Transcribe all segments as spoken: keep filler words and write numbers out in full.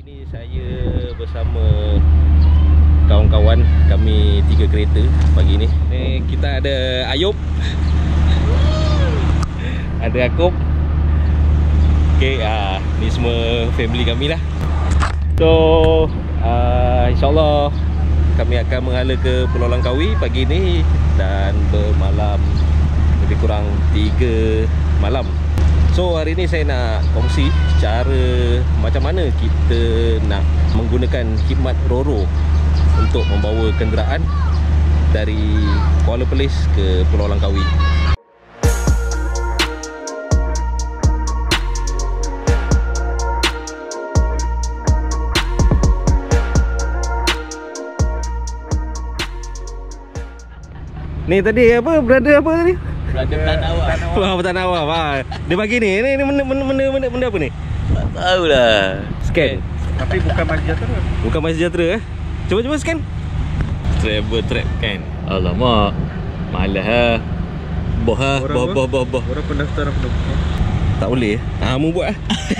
Ini saya bersama kawan-kawan, kami tiga kereta pagi ni. Ni kita ada Ayub, ada Akub. Okay, uh, ni semua family kami lah. So uh, InsyaAllah kami akan menghala ke Pulau Langkawi pagi ni dan bermalam lebih kurang tiga malam. So hari ni saya nak kongsi cara macam mana kita nak menggunakan khidmat Roro untuk membawa kenderaan dari Kuala Perlis ke Pulau Langkawi. Ni tadi apa? Berada apa tadi? Berada Tanawah. Wah, Tanawah. Wah. Dia bagi ni. Ni benda benda benda, benda apa ni? Tak tahulah. Scan. Tapi bukan Masejahtera. Bukan Masejahtera eh. Cuba cuba scan. Travel trap kan. Alamak. Malah ha. Boh ha, boh boh boh boh. Orang pendaftaran penumpang. Tak boleh. Ha, mu buat ah.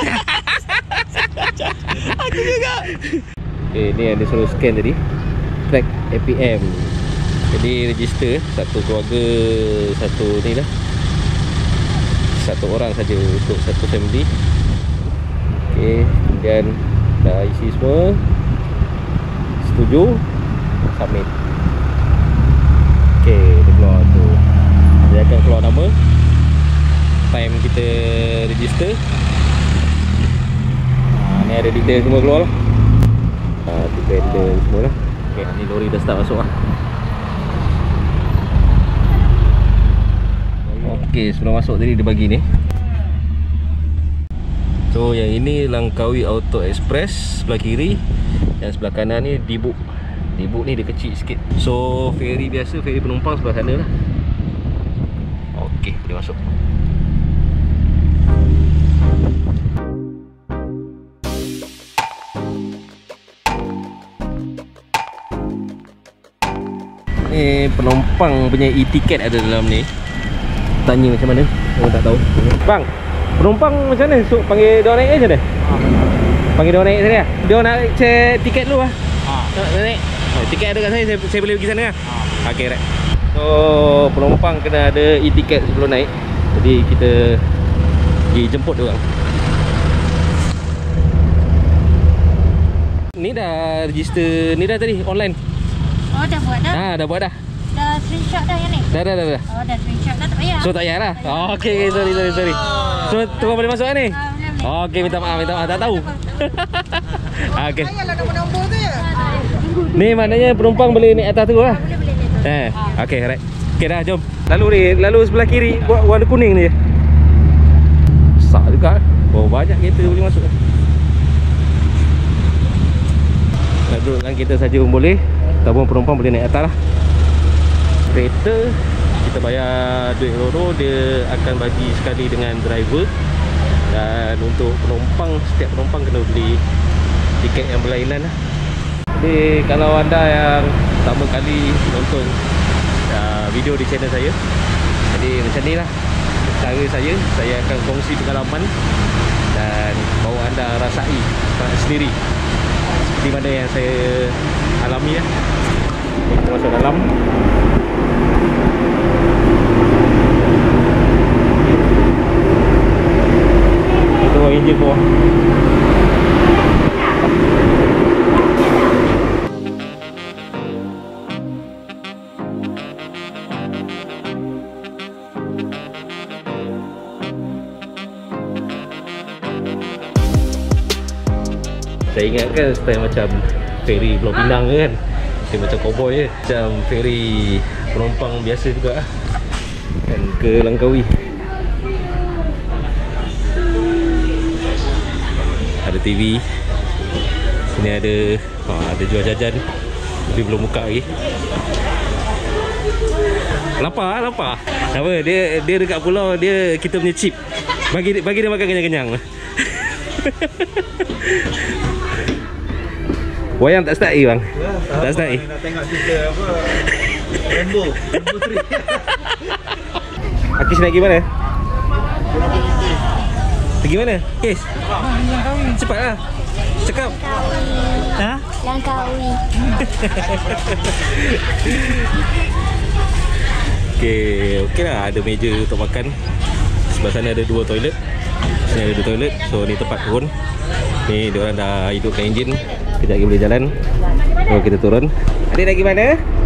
Aku juga. Okay, ni yang dia suruh scan tadi. Track A P M. Jadi register satu keluarga, satu ni lah, satu orang saja untuk satu family. Okey, kemudian dah isi semua, setuju, submit. Okey, dia keluar tu. Dia akan keluar nama, time kita register. Ha, ni ada detail semua keluar lah. Ha, detail semua lah. Okey, ni lori dah start masuk lah. Okey, sebelum masuk tadi dia bagi ni. So yang ini Langkawi Auto Express sebelah kiri, dan sebelah kanan ni Dibuk. Dibuk ni dia kecil sikit. So ferry biasa, ferry penumpang sebelah sana lah. Okey, boleh masuk. Ni penumpang punya e-ticket ada dalam ni. Tanya macam mana, orang tak tahu. Bang, penumpang macam mana? So, panggil dia naik je dah? Ha. Panggil dia naik tadi lah? Dia nak check tiket dulu lah? Ha. Nak naik? Oh, tiket ada kat saya, saya, saya boleh pergi sana lah? Ha. Ok, right. So, penumpang kena ada e-tiket sebelum naik. Jadi, kita pergi jemput dia orang. Ni dah register, ni dah tadi, online. Oh, dah buat dah? Ha, dah buat dah. Dah screenshot dah yang ni? Dah, dah, dah, dah. Oh, dah screenshot dah, tak payah. So tak payah lah? Oh, ok, okay, sorry, sorry, sorry. So, tuan boleh masuk kan ni? Ah, boleh, boleh. Oh, ok, minta maaf, minta maaf, tak tahu. Ok. Payahlah nombor-nombor tu ya? Ni maknanya penumpang boleh naik atas tu lah? Boleh, boleh, boleh. Eh, ok, right. Ok dah, jom. Lalu ni, lalu sebelah kiri, buat warna kuning ni je. Besar juga. Oh, banyak kereta boleh masuk. Nak dudukkan kita saja pun boleh, ataupun penumpang boleh naik atas lah. Kereta kita bayar duit Roro, dia akan bagi sekali dengan driver. Dan untuk penumpang, setiap penumpang kena beli tiket yang berlainan lah. Jadi kalau anda yang pertama kali nonton uh, video di channel saya, jadi macam ni lah cara saya. Saya akan kongsi pengalaman dan bawa anda rasai sendiri seperti mana yang saya alami lah. Kita masuk dalam. Itu enjin bawah. Saya ingatkan style macam ferry Pulau Pinang kan, dia macam cowboy je, macam ferry penumpang biasa juga kan ke Langkawi. Ada T V, sini ada ha, ada jual jajan tapi belum buka lagi. Lapar, lapar. Apa dia dia dekat pulau dia, kita punya chip. Bagi bagi dia makan kenyang-kenyang. Wayang tak start lagi bang? Ya, tak start lagi? Nak tengok cerita apa Rambo Rambo tiga. Akis nak pergi mana? Pergi mana? Kes? Cepatlah. Cakap. Ha? Langkawi. Okey, okey lah, ada meja untuk makan. Sebelah sana ada dua toilet. Sini ada dua toilet. So ni tempat turun. Ni diorang dah hidupkan enjin. Kejap lagi boleh jalan. So kita turun. Adik nak pergi mana?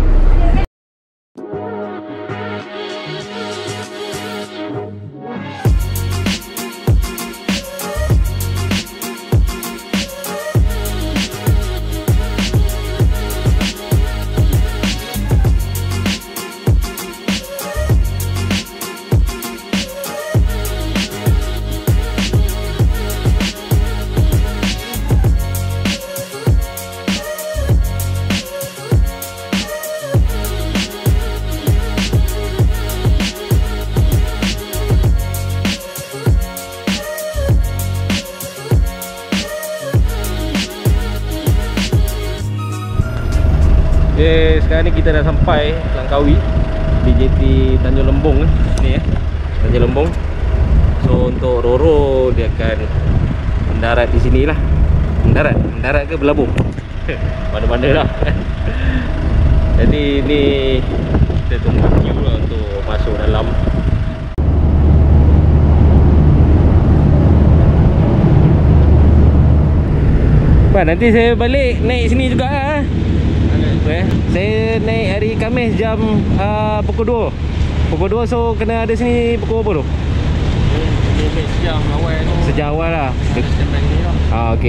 Okay, sekarang ni kita dah sampai Langkawi di J T Tanjung Lembong ni eh. Tanjung Lembong. So untuk Roro dia akan mendarat di sini lah. Mendarat, mendarat ke berlabung? Mana-mana lah. Jadi ni kita tunggu queue lah untuk masuk dalam. Bah, nanti saya balik naik sini juga lah. Okay. Saya naik hari Khamis jam uh, pukul dua. Pukul dua, so kena ada sini pukul berapa tu? Sejam awal tu. Sejam awal lah. Standby ni lah. Ah, okey.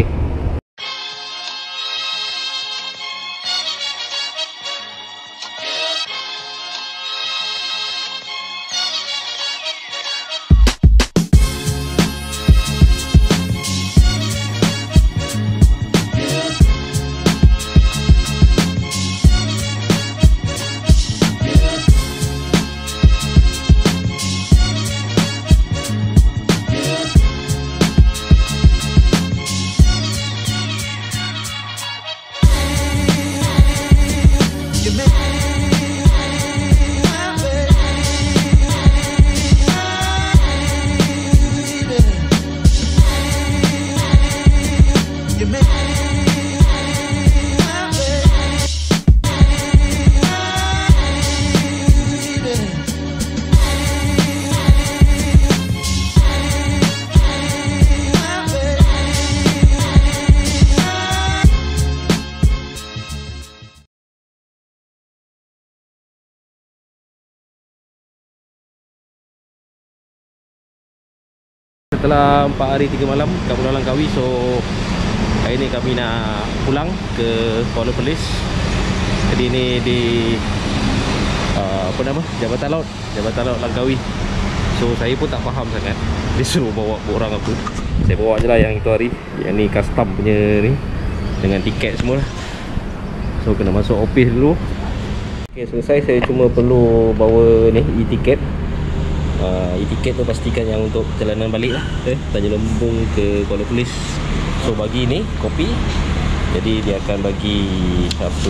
Setelah empat hari tiga malam kat Pulau Langkawi, so hari ni kami nak pulang ke Kuala Perlis. Jadi ni di uh, apa nama? Jabatan Laut, Jabatan Laut Langkawi. So saya pun tak faham sangat. Dia suruh bawa orang aku. Saya bawa je lah yang itu hari. Yang ni custom punya ni, dengan tiket semua. So kena masuk office dulu. Okay, selesai. Saya cuma perlu bawa ni e-tiket. Uh, e-tiket tu pastikan yang untuk perjalanan balik lah, eh, Tanjung Lembong ke Kuala Perlis. So bagi ni kopi. Jadi dia akan bagi apa,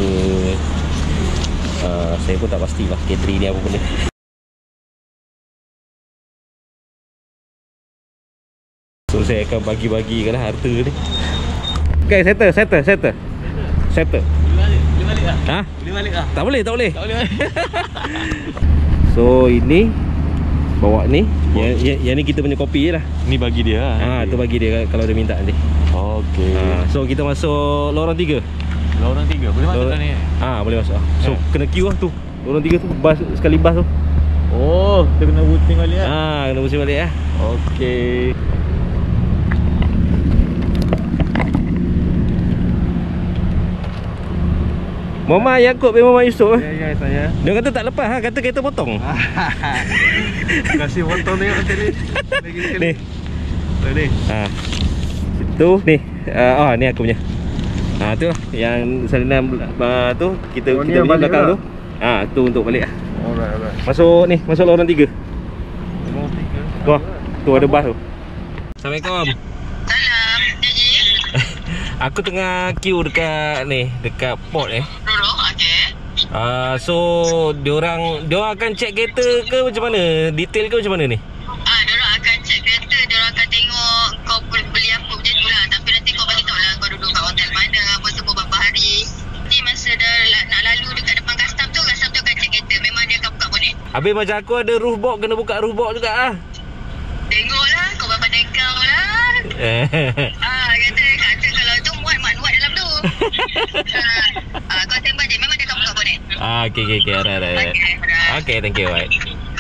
uh, saya pun tak pastilah catering ni apa benda. So saya akan bagi-bagikan lah harta ni. Okay, settle, settle, settle Settle Boleh balik, boleh balik lah. Ha? Boleh balik lah. Tak boleh, tak boleh. Tak boleh balik. So ini bawa ni, yang, yang, yang ni kita punya kopi je lah. Ni bagi dia lah. Ah, tu bagi dia kalau dia minta nanti. Okey. Ah, so kita masuk lorong tiga. Lorong tiga. Boleh masuk Lorong- dah ni? Ah, boleh masuk. So Eh. kena queue lah tu. Lorong tiga tu bas sekali bas tu. Oh, kita kena routing balik lah. Ah, kena pusing balik ah. Okey. Muhammad Yaakob bin Muhammad Yusof. Ya, ya, saya. Dia kata tak lepas ha, kata kereta potong. Kasih potong tengok macam ni. Lagi sekali. Ni. Oh, ni. Ah. Itu ni. Ah, oh, ni aku punya. Ah, tu lah yang salinan uh, tu kita Oh, ni kita yang punya balik belakang lah. tu. Ah, tu untuk balik ah. Alright, alright. Masuk ni, masuk lorong tiga. Lorong tiga. Tu, tu ada bas tu. Assalamualaikum. Salam, Eji. Aku tengah queue dekat ni, dekat port eh. Roro, okey. Ah, so diorang diorang akan check kereta ke macam mana? Detail ke macam mana ni? Ah, diorang akan cek kereta, diorang akan tengok Habis macam aku ada roof box, kena buka roof box juga ah. Tengoklah, kau pandai kau lah. Ah, kata, kata kalau tu muat mak muat dalam tu. ah, ah, kau standby je, memang dia akan buka bonet. Ah, okey okey okey. Alright alright. Okay, alright. Okay, thank you. Right.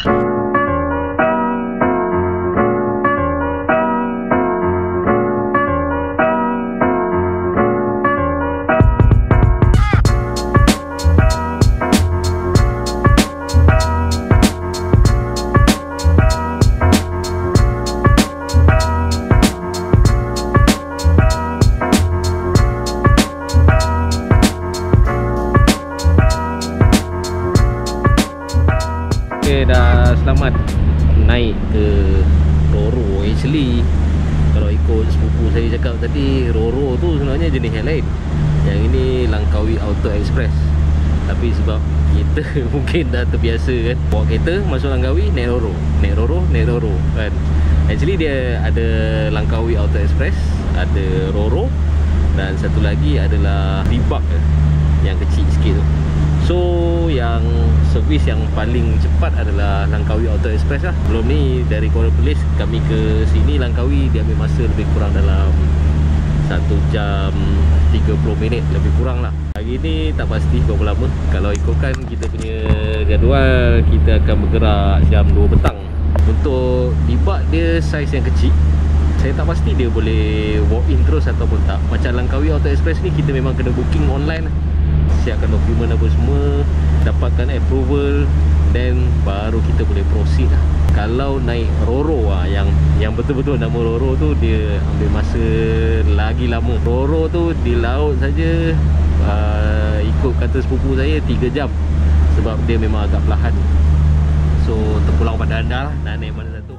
Okay, dah selamat naik ke Roro. Actually kalau ikut sepupu saya cakap tadi, Roro tu sebenarnya jenis yang lain. Yang ini Langkawi Auto Express. Tapi sebab kita mungkin dah terbiasa kan, bawa kereta masuk Langkawi, naik Roro, naik Roro, naik Roro kan. Actually dia ada Langkawi Auto Express, ada Roro, dan satu lagi adalah Debug yang kecil sikit tu. So yang servis yang paling cepat adalah Langkawi Auto Express lah. Sebelum ni dari Kuala Perlis kami ke sini Langkawi, dia ambil masa lebih kurang dalam satu jam tiga puluh minit lebih kurang lah. Hari ni tak pasti berapa lama. Kalau ikutkan kita punya jadual, kita akan bergerak jam dua petang. Untuk Debug dia saiz yang kecil, saya tak pasti dia boleh walk in terus ataupun tak. Macam Langkawi Auto Express ni kita memang kena booking online lah. Siapkan dokumen apa semua, dapatkan approval, then baru kita boleh proceed lah. Kalau naik Roro lah, yang yang betul-betul nama Roro tu, dia ambil masa lagi lama. Roro tu di laut saja, uh, ikut kata sepupu saya tiga jam. Sebab dia memang agak perlahan. So terpulang pada anda lah nak naik mana satu.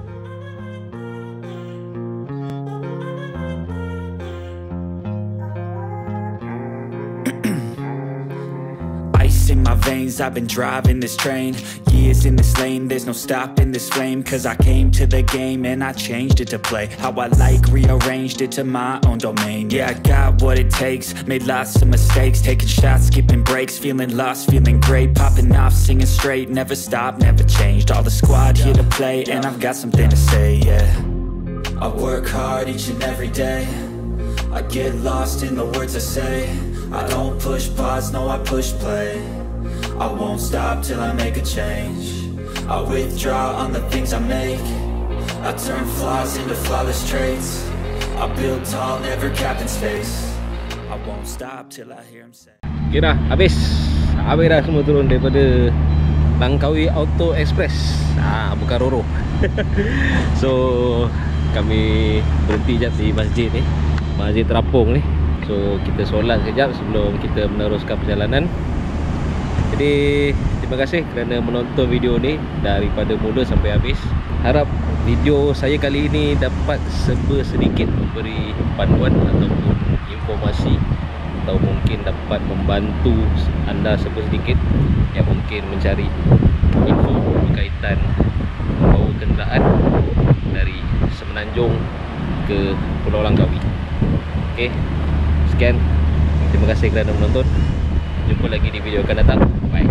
In my veins, I've been driving this train. Years in this lane, there's no stopping this flame. Cause I came to the game and I changed it to play how I like, rearranged it to my own domain. Yeah, I got what it takes, made lots of mistakes, taking shots, skipping breaks, feeling lost, feeling great, popping off, singing straight, never stopped, never changed. All the squad here to play and I've got something to say, yeah. I work hard each and every day, I get lost in the words I say. I don't push pause, no I push play. I won't stop till I make a change. I withdraw on the things I make. I turn flaws into flawless traits. I build tall, never capped in space. I won't stop till I hear him say. Okay dah, habis. Habis dah semua turun daripada Langkawi Auto Express. Ah, bukan Roro. So kami berhenti sekejap di masjid ni, Masjid Terapung ni. So kita solat sekejap sebelum kita meneruskan perjalanan. Jadi terima kasih kerana menonton video ni daripada mula sampai habis. Harap video saya kali ini dapat serba sedikit memberi panduan ataupun informasi, atau mungkin dapat membantu anda serba sedikit yang mungkin mencari info berkaitan bawa kenderaan dari Semenanjung ke Pulau Langkawi. Okey, sekian. Terima kasih kerana menonton. Jumpa lagi di video akan datang. Bye.